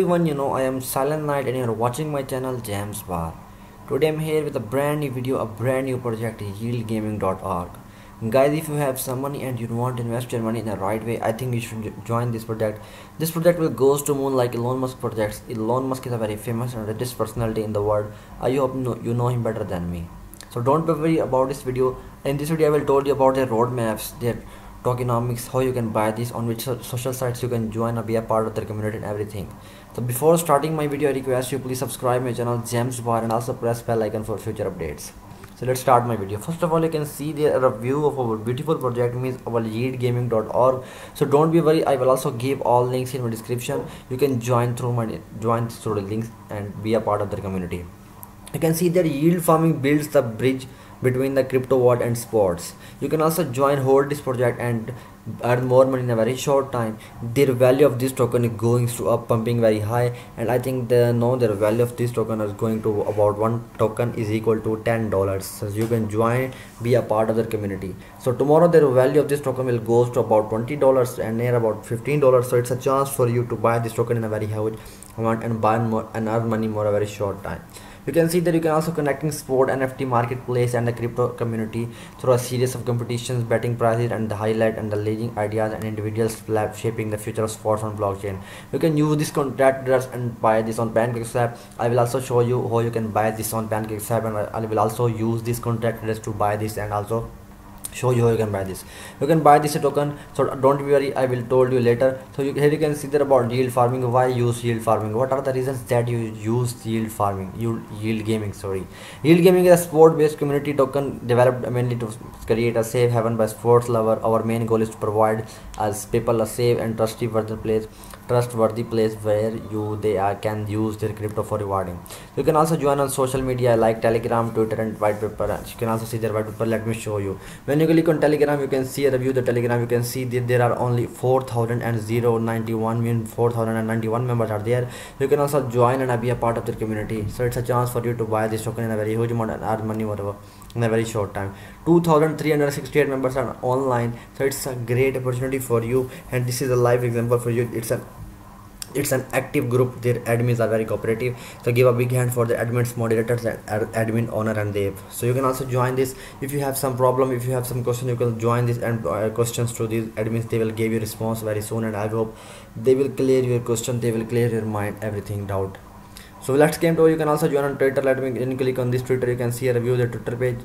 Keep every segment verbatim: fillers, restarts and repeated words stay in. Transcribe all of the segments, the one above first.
everyone, you know I am Silent Night and you're watching my channel James Bar. Today I'm here with a brand new video, a brand new project, yield gaming dot org. Guys, if you have some money and you want to invest your money in the right way, I think you should join this project. This project will goes to moon like Elon Musk projects. Elon Musk is a very famous and richest personality in the world. I hope you know him better than me. So don't be worried about this video. In this video I will tell you about their roadmaps, their tokenomics, how you can buy this, on which social sites you can join or be a part of their community and everything. So before starting my video, I request you please subscribe my channel James Bar and also press bell icon for future updates. So let's start my video. First of all, you can see there a view of our beautiful project, means our yield gaming dot org. So don't be worried, I will also give all links in my description. You can join through my join through the links and be a part of their community. You can see that yield farming builds the bridge between the crypto world and sports. You can also join hold this project and earn more money in a very short time. Their value of this token is going to up, pumping very high, and I think they know their value of this token is going to about one token is equal to ten dollars. So you can join, be a part of their community. So tomorrow their value of this token will goes to about twenty dollars and near about fifteen dollars. So it's a chance for you to buy this token in a very huge amount and buy more and earn money more a very short time. You can see that you can also connecting sport, N F T marketplace and the crypto community through a series of competitions, betting prices and the highlight and the leading ideas and individuals shaping the future of sports on blockchain. You can use this contract and buy this on PancakeSwap. I will also show you how you can buy this on PancakeSwap, and I will also use this contract to buy this and also show you how you can buy this. You can buy this token, so don't be worried, I will told you later. So you, here you can see that about yield farming. Why use yield farming? What are the reasons that you use yield farming? You yield gaming, sorry. Yield gaming is a sport based community token developed mainly to create a safe haven by sports lover. Our main goal is to provide as people a safe and trustworthy place trustworthy place where you they are can use their crypto for rewarding. You can also join on social media like Telegram, Twitter and white paper. You can also see their white paper. Let me show you. When you click on Telegram, you can see a review the Telegram. You can see that there are only four thousand ninety-one mean four thousand ninety-one members are there. You can also join and be a part of their community. So it's a chance for you to buy this token in a very huge amount and earn money whatever in a very short time. two thousand three hundred sixty-eight members are online, so it's a great opportunity for you, and this is a live example for you. It's a it's an active group. Their admins are very cooperative, so give a big hand for the admins, moderators and admin owner and dev. So you can also join this. If you have some problem, if you have some question, you can join this and uh, questions to these admins. They will give you response very soon, and I hope they will clear your question, they will clear your mind, everything doubt. So let's come to, you can also join on Twitter. Let me then click on this Twitter. You can see a review the Twitter page.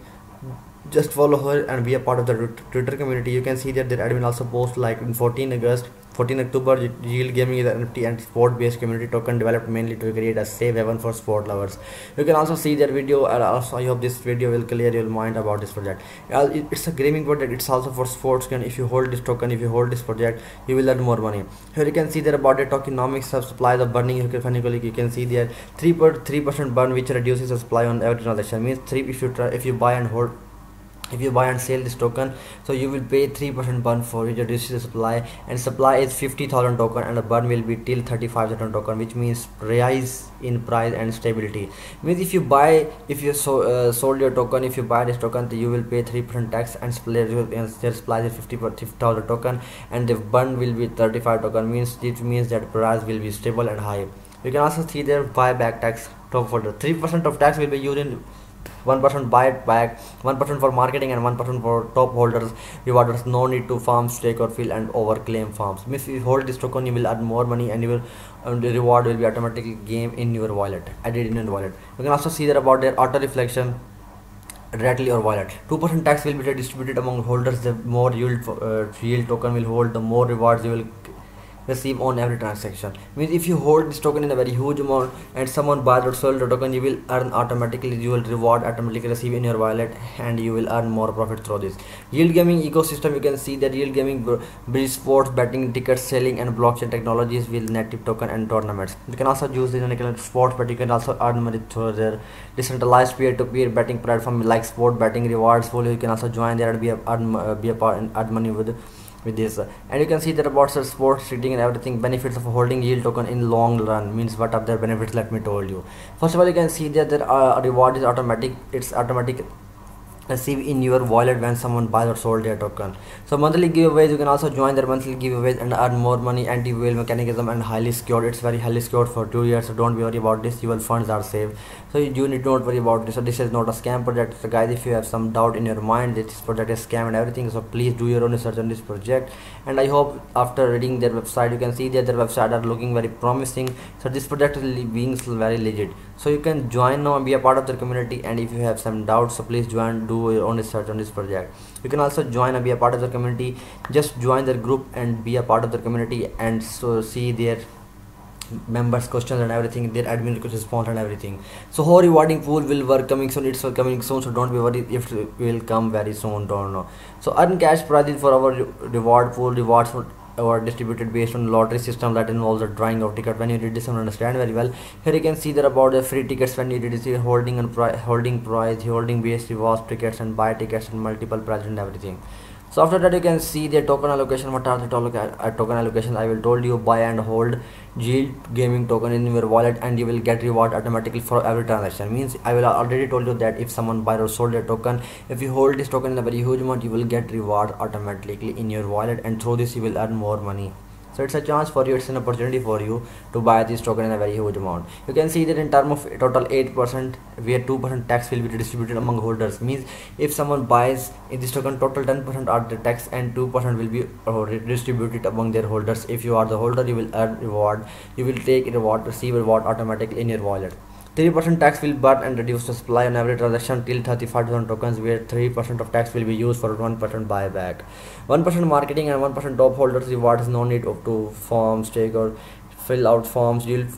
Just follow her and be a part of the Twitter community. You can see that their admin also post like in fourteen August, fourteen October, yield gaming is an N F T and sport based community token developed mainly to create a safe haven for sport lovers. You can also see their video, and also I hope this video will clear your mind about this project. It's a gaming project, it's also for sports. And if you hold this token, if you hold this project, you will earn more money. Here you can see there about the tokenomics of supply, the burning. You can you can see there three per three percent burn, which reduces the supply on every transaction. Means three if you try if you buy and hold if you buy and sell this token, so you will pay three percent burn for it, reduces the supply, and supply is fifty thousand token and the burn will be till thirty-five thousand token, which means rise in price and stability. Means if you buy if you so, uh, sold your token, if you buy this token, you will pay three percent tax and their supply is fifty thousand token and the burn will be thirty-five token. Means it means that price will be stable and high. You can also see their buyback tax top folder. three percent of tax will be used in one percent buy it back, one percent for marketing and one percent for top holders, rewarders. No need to farm, stake or fill and overclaim farms. If you hold this token, you will earn more money and your um, the reward will be automatically game in your wallet, added in your wallet. You can also see that about their auto reflection directly or wallet. two percent tax will be distributed among holders. The more yield uh, yield token will hold, the more rewards you will receive on every transaction. Means if you hold this token in a very huge amount and someone buys or sells the token, you will earn automatically, you will reward automatically receive in your wallet, and you will earn more profit through this yield gaming ecosystem. You can see that yield gaming bridge sports, betting, ticket selling and blockchain technologies with native token and tournaments. You can also use this in sports, but you can also earn money through their decentralized peer-to-peer betting platform like sport betting rewards. You can also join there and be a, earn, be a part and earn money with with this. And you can see that about sports trading and everything, benefits of holding yield token in long run. Means what are their benefits, let me told you. First of all, you can see that their uh, reward is automatic. It's automatic receive in your wallet when someone buys or sold their token. So monthly giveaways, you can also join their monthly giveaways and earn more money. Anti-whale mechanism and highly secured. It's very highly secured for two years, so don't be worried about this. Your funds are safe, so you need not worry about this. So this is not a scam project. So guys, if you have some doubt in your mind that this project is scam and everything, so please do your own research on this project. And I hope after reading their website, you can see that their website are looking very promising. So this project is being very legit. So you can join now and be a part of their community. And if you have some doubts, so please join, do your own research on this project. You can also join and be a part of the community. Just join their group and be a part of the community, and so see their members questions and everything, their admin response and everything. So whole rewarding pool will work coming soon. It's coming soon, so don't be worried if it will come very soon, don't know. So earn cash prizes for our reward pool. Rewards for or distributed based on lottery system that involves a drawing of ticket. When you read this and understand very well, here you can see that about the free tickets. When you read this, holding and pri holding prize, holding base rewards tickets, and buy tickets and multiple prizes and everything. So after that, you can see the token allocation. What are the token allocation? I will told you, buy and hold yield gaming token in your wallet and you will get reward automatically for every transaction. Means I will already told you that if someone buy or sold a token, if you hold this token in a very huge amount, you will get reward automatically in your wallet, and through this you will earn more money. So it's a chance for you, it's an opportunity for you to buy this token in a very huge amount. You can see that in terms of total eight percent, where two percent tax will be distributed among holders. Means if someone buys in this token, total ten percent are the tax and two percent will be distributed among their holders. If you are the holder, you will earn reward, you will take reward, receive reward automatically in your wallet. three percent tax will burn and reduce the supply on every transaction till thirty-five thousand tokens, where three percent of tax will be used for one percent buyback. one percent marketing and one percent top holders rewards. No need of to form, stake or fill out forms. You'll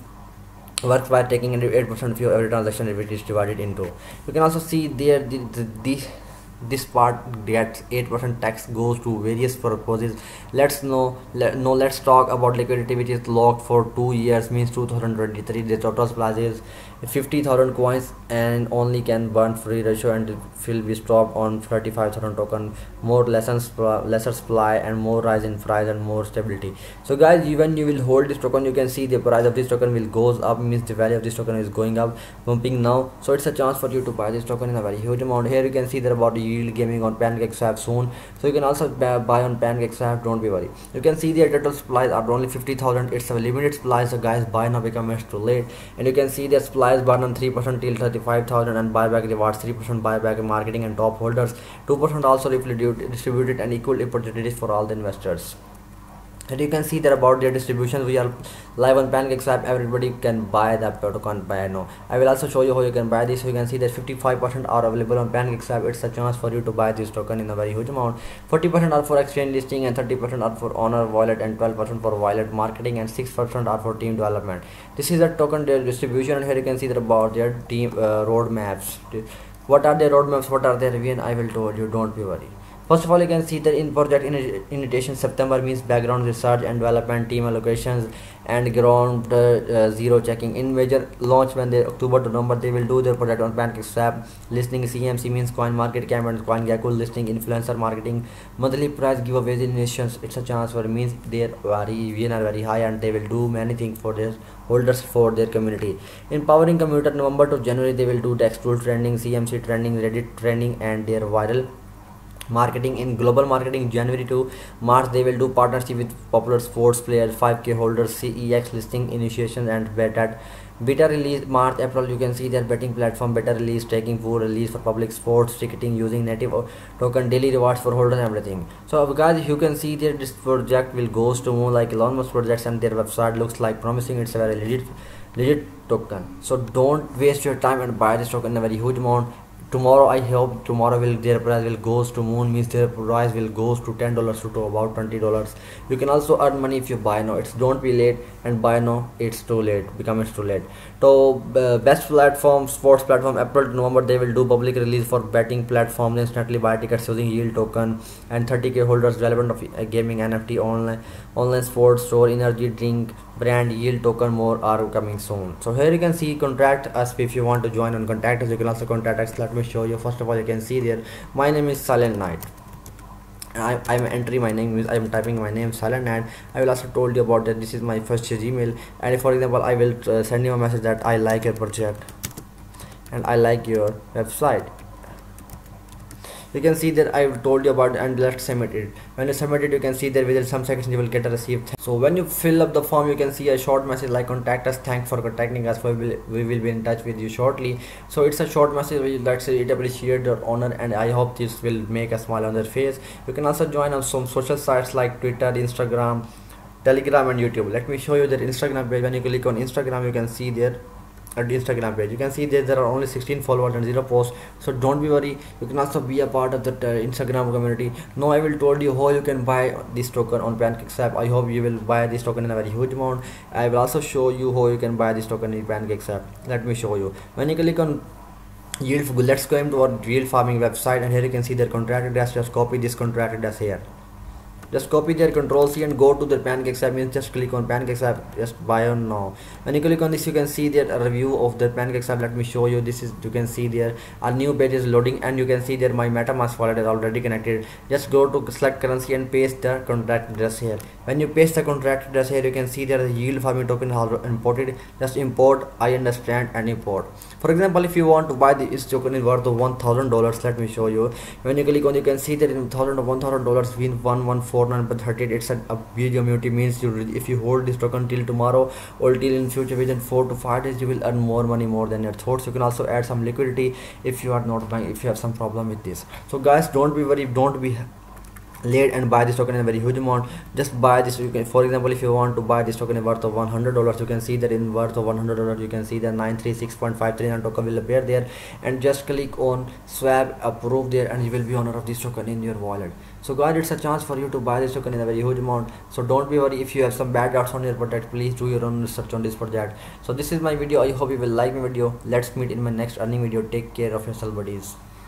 work by taking eight percent of your every transaction which is divided into. You can also see there the, the, the this part gets eight percent tax goes to various purposes. Let's know let, no let's talk about liquidity, which is locked for two years. Means two thousand twenty-three the total supply is fifty thousand coins and only can burn free ratio, and will be stopped on thirty-five thousand token. More lessons lesser supply and more rise in price and more stability. So guys, when you will hold this token, you can see the price of this token will goes up. Means the value of this token is going up, pumping now. So it's a chance for you to buy this token in a very huge amount. Here you can see that about the yield gaming on PancakeSwap soon, so you can also buy on PancakeSwap, don't be worried. You can see the total supplies are only fifty thousand. It's a limited supply, so guys, buy now become it's too late. And you can see the supplies burn on three percent till thirty-five thousand, and buyback rewards three percent buyback in marketing and top holders. two percent also distributed and equal opportunities for all the investors. And you can see that about their distribution, we are live on PancakeSwap. Everybody can buy that token buy now. I will also show you how you can buy this. So you can see that fifty-five percent are available on PancakeSwap. It's a chance for you to buy this token in a very huge amount. forty percent are for exchange listing, and thirty percent are for honor wallet, and twelve percent for wallet marketing, and six percent are for team development. This is a token their distribution, and here you can see that about their team uh, roadmaps. What are their roadmaps? What are their revision? I will tell you, don't be worried. First of all, you can see that in project initiation September means background research and development, team allocations, and ground uh, zero checking. In major launch when they October to November, they will do their project on PancakeSwap. Listing C M C means Coin Market Cap and CoinGecko. Listing influencer marketing, monthly prize giveaways initiations. It's a chance for means their very are very high, and they will do many things for their holders for their community. Empowering commuter November to January, they will do the Explore trending, C M C trending, Reddit trending, and their viral marketing. In global marketing January to March, they will do partnership with popular sports players, five K holders, C E X listing initiation, and beta beta release March April. You can see their betting platform beta release, taking pool release for public sports ticketing using native token, daily rewards for holders and everything. So guys, you can see that this project will goes to more like Elon Musk projects, and their website looks like promising. It's a very legit legit token. So don't waste your time and buy this token in a very huge amount. Tomorrow, I hope tomorrow will their price will goes to moon, means their price will goes to ten dollars to, to about twenty dollars. You can also earn money if you buy now. It's don't be late and buy now. It's too late. Become it's too late. So uh, best platform, sports platform, April to November, they will do public release for betting platforms. Instantly buy tickets using yield token, and thirty K holders relevant of uh, gaming, N F T, online online sports store, energy drink brand, yield token. More are coming soon. So here you can see contact us if you want to join and contact us. You can also contact us. Let me show you. First of all, you can see there my name is Silent Knight. I, I'm entering my name, I'm typing my name Silent Knight. I will also told you about that this is my first Gmail, and for example I will uh, send you a message that I like your project and I like your website. You can see that I've told you about, and let's submit it. When you submit it, you can see that within some seconds you will get a receipt. So when you fill up the form, you can see a short message like contact us, thanks for contacting us, we will, we will be in touch with you shortly. So it's a short message which let's say it appreciate your honor, and I hope this will make a smile on their face. You can also join on some social sites like Twitter, Instagram, Telegram and YouTube. Let me show you that Instagram page. When you click on Instagram, you can see there at the Instagram page, you can see that there are only sixteen followers and zero posts. So don't be worried, you can also be a part of the uh, Instagram community. Now I will told you how you can buy this token on PancakeSwap. I hope you will buy this token in a very huge amount. I will also show you how you can buy this token in PancakeSwap. Let me show you. When you click on yield, let's go into our yield farming website, and here you can see their contract address. Just copy this contract address here. Just copy their control C and go to the PancakeSwap. Means just click on PancakeSwap, just buy on now. When you click on this, you can see there a review of the PancakeSwap. Let me show you. This is, you can see there a new page is loading, and you can see there my MetaMask wallet is already connected. Just go to select currency and paste the contract address here. When you paste the contract address here, you can see there the yield farming token is imported. Just import, I understand, and import. For example, if you want to buy this token is worth of one thousand dollars, let me show you. When you click on, you can see that in thousand of one thousand dollars win one one four nine thirty-eight. It's a, a big community. Means you, if you hold this token till tomorrow or till in future within four to five days, you will earn more money more than your thoughts. You can also add some liquidity if you are not buying, if you have some problem with this. So guys, don't be worried, don't be late and buy this token in a very huge amount. Just buy this. You can, for example, if you want to buy this token in worth of one hundred dollars, you can see that in worth of one hundred dollars, you can see that nine three six point five three nine token will appear there, and just click on swap approve there, and you will be owner of this token in your wallet. So guys, it's a chance for you to buy this token in a very huge amount. So don't be worried if you have some bad doubts on your project. Please do your own research on this project. So this is my video. I hope you will like my video. Let's meet in my next earning video. Take care of yourself, buddies.